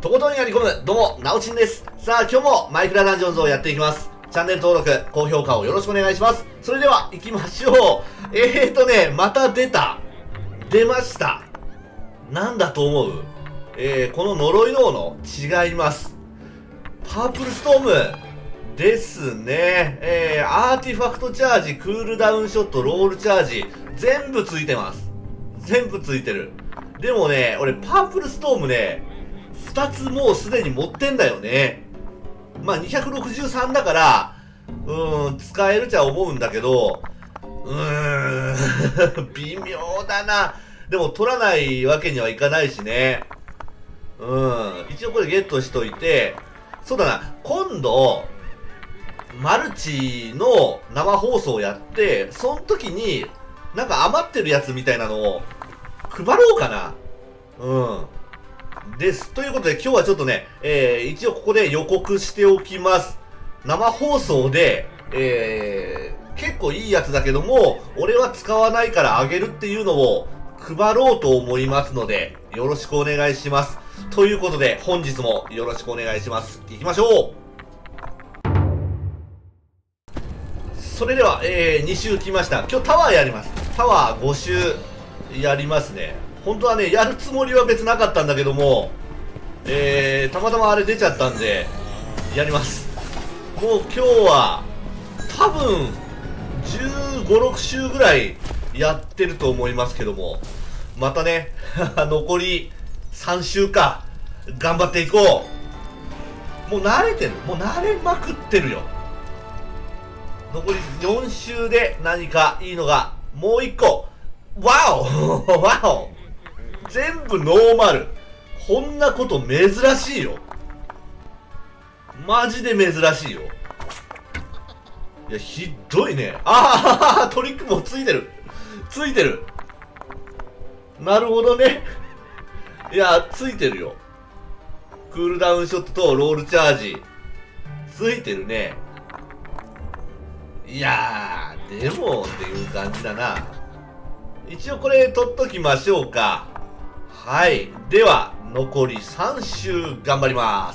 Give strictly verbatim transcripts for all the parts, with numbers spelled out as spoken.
とことんやり込む、どうも、なおちんです。さあ、今日もマイクラダンジョンズをやっていきます。チャンネル登録、高評価をよろしくお願いします。それでは、行きましょう。えーとね、また出た。出ました。なんだと思う？えー、この呪いの斧、違います。パープルストームですね。えー、アーティファクトチャージ、クールダウンショット、ロールチャージ、全部ついてます。全部ついてる。でもね、俺、パープルストームね、ふたつもうすでに持ってんだよね。まあ、にひゃくろくじゅうさんだから、うーん、使えるちゃ思うんだけど、うーん、微妙だな。でも、取らないわけにはいかないしね。うん、一応これゲットしといて、そうだな、今度、マルチの生放送をやって、その時に、なんか余ってるやつみたいなのを配ろうかな。うん。です。ということで今日はちょっとね、えー、一応ここで予告しておきます。生放送で、えー、結構いいやつだけども、俺は使わないからあげるっていうのを配ろうと思いますので、よろしくお願いします。ということで、本日もよろしくお願いします。行きましょう。それでは、えー、に周来ました。今日タワーやります。タワーご周やりますね。本当はね、やるつもりは別なかったんだけども、えー、たまたまあれ出ちゃったんで、やります。もう今日は、多分、じゅうご、ろく周ぐらいやってると思いますけども、またね、残りさん周か、頑張っていこう。もう慣れてる。もう慣れまくってるよ。残りよん周で何かいいのがもういっこ。ワオワオ全部ノーマル。こんなこと珍しいよ。マジで珍しいよ。いや、ひどいね。ああトリックもついてる。ついてる。なるほどね。いや、ついてるよ。クールダウンショットとロールチャージ。ついてるね。いやー、でもっていう感じだな。一応これ取っときましょうか。はい。では、残りさん周頑張ります。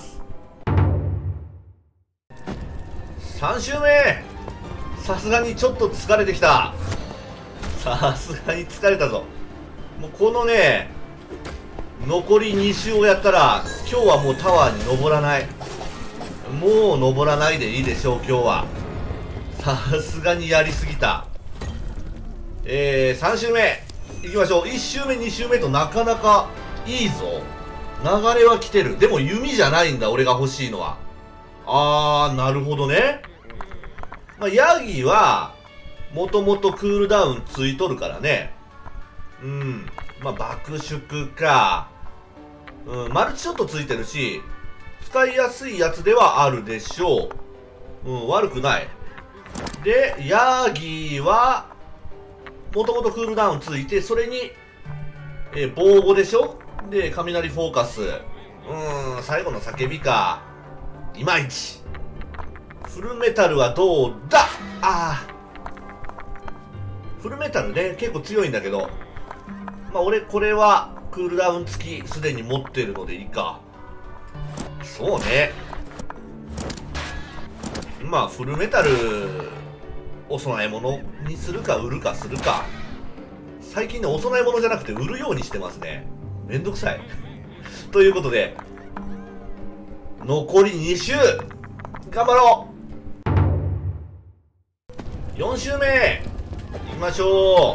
さん周目さすがにちょっと疲れてきた。さすがに疲れたぞ。もうこのね、残りに周をやったら、今日はもうタワーに登らない。もう登らないでいいでしょう、今日は。さすがにやりすぎた。えー、さん周目いきましょう。いち周目に周目となかなかいいぞ。流れは来てる。でも弓じゃないんだ、俺が欲しいのは。あー、なるほどね。まあ、ヤギはもともとクールダウンついとるからね。うん、まあ爆縮か、うん、マルチショットついてるし使いやすいやつではあるでしょう。うん、悪くない。で、ヤーギーは、もともとクールダウンついて、それに、えー、防護でしょ。で、雷フォーカス。うーん、最後の叫びか。いまいち。フルメタルはどうだ。あー。フルメタルね、結構強いんだけど。まあ、俺、これは、クールダウン付き、すでに持ってるのでいいか。そうね。まあ、フルメタル、お供え物にするか売るかするか。最近ね、お供え物じゃなくて売るようにしてますね。めんどくさい。ということで、残りに周頑張ろう。よん周目いきましょ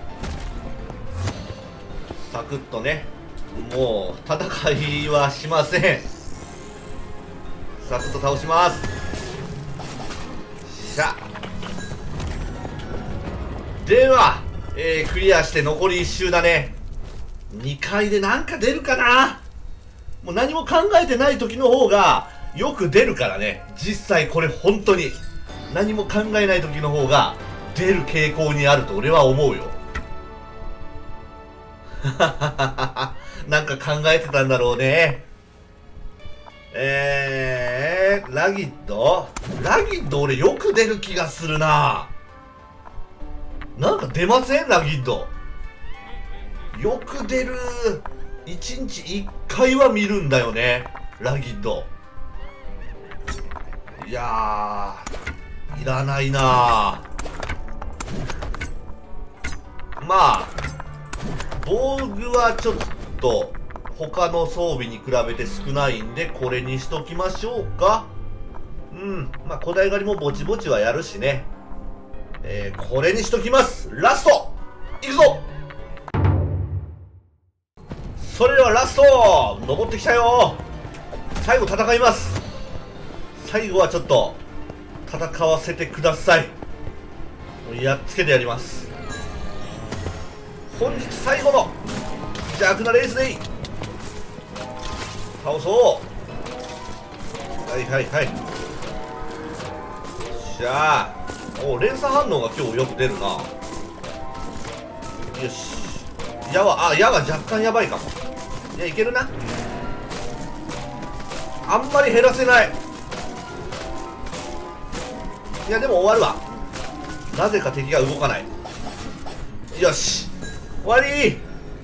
う。サクッとね、もう戦いはしません。サクッと倒します。しゃでは、えー、クリアして残りいち周だね。にかいでなんか出るかな。もう何も考えてない時の方がよく出るからね。実際これ本当に何も考えない時の方が出る傾向にあると俺は思うよ。なんか考えてたんだろうね。えー、ラギッドラギッド俺よく出る気がするな。なんか出ませんラギッド。よく出る。いちにちいっかいは見るんだよね。 ラギッド。いやー、いらないなー。まあ、防具はちょっと、他の装備に比べて少ないんで、これにしときましょうか。うん。まあ、古代狩りもぼちぼちはやるしね。えー、これにしときます。ラストいくぞ。それではラスト登ってきたよ。最後戦います。最後はちょっと、戦わせてください。もうやっつけてやります。本日最後の邪悪なレースでいい。倒そう。はいはいはい。よっしゃー。お、連鎖反応が今日よく出るな。よし。矢は、あ、矢は若干やばいかも。いや、いけるな。あんまり減らせない。いや、でも終わるわ。なぜか敵が動かない。よし。終わり。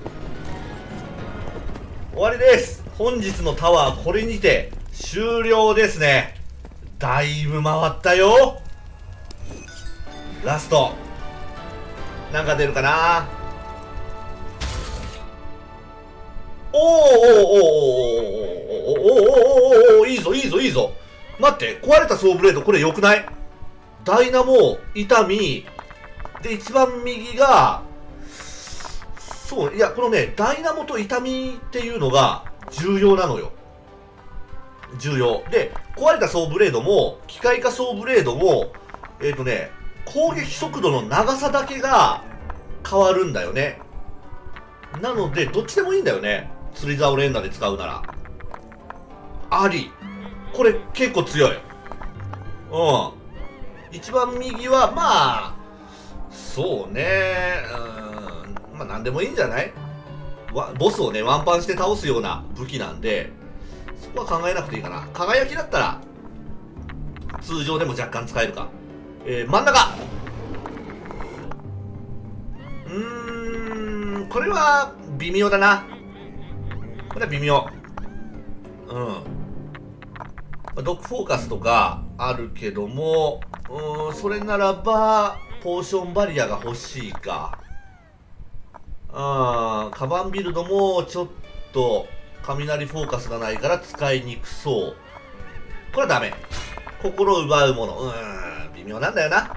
終わりです。本日のタワー、これにて終了ですね。だいぶ回ったよ。ラスト。なんか出るかな。おーおーおーおーおーおーおーおーおー、いいぞいいぞいいぞ。待って、壊れたソーブレード、これ良くない？ダイナモ、痛み、で、一番右が、そう、いや、このね、ダイナモと痛みっていうのが重要なのよ。重要。で、壊れたソーブレードも、機械化ソーブレードも、えっとね、攻撃速度の長さだけが変わるんだよね。なので、どっちでもいいんだよね。釣り竿連打で使うなら。あり。これ結構強い。うん。一番右は、まあ、そうね。うん。まあ、なんでもいいんじゃない？わボスをね、ワンパンして倒すような武器なんで、そこは考えなくていいかな。輝きだったら、通常でも若干使えるか。えー、真ん中。うーん、これは、微妙だな。これは微妙。うん。ドッグフォーカスとかあるけども、うーん、それならば、ポーションバリアが欲しいか。あー、カバンビルドもちょっと、雷フォーカスがないから使いにくそう。これはダメ。心を奪うもの。うーん、微妙なんだよな。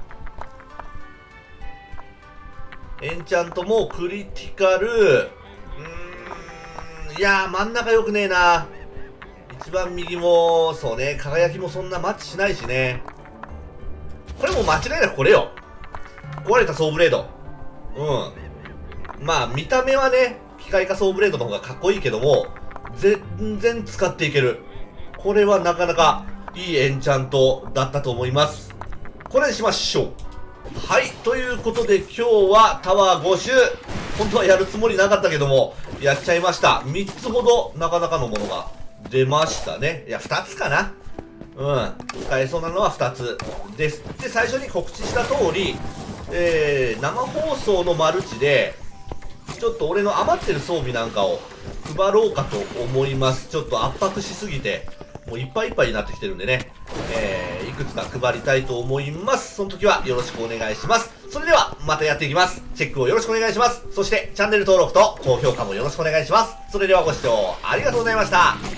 エンチャントもクリティカル。うーん、いやー、真ん中よくねえな。一番右も、そうね、輝きもそんなマッチしないしね。これも間違いなくこれよ。壊れたソーブレード。うん。まあ、見た目はね、機械化ソーブレードの方がかっこいいけども、全然使っていける。これはなかなかいいエンチャントだったと思います。これにしましょう。はい、ということで今日はタワーご周。本当はやるつもりなかったけども、やっちゃいました。みっつほどなかなかのものが出ましたね。いや、ふたつかな。うん。使えそうなのはふたつです。で、最初に告知した通り、えー、生放送のマルチで、ちょっと俺の余ってる装備なんかを配ろうかと思います。ちょっと圧迫しすぎて、もういっぱいいっぱいになってきてるんでね。えー、いくつか配りたいと思います。その時はよろしくお願いします。それでは、またやっていきます。チェックをよろしくお願いします。そして、チャンネル登録と高評価もよろしくお願いします。それではご視聴ありがとうございました。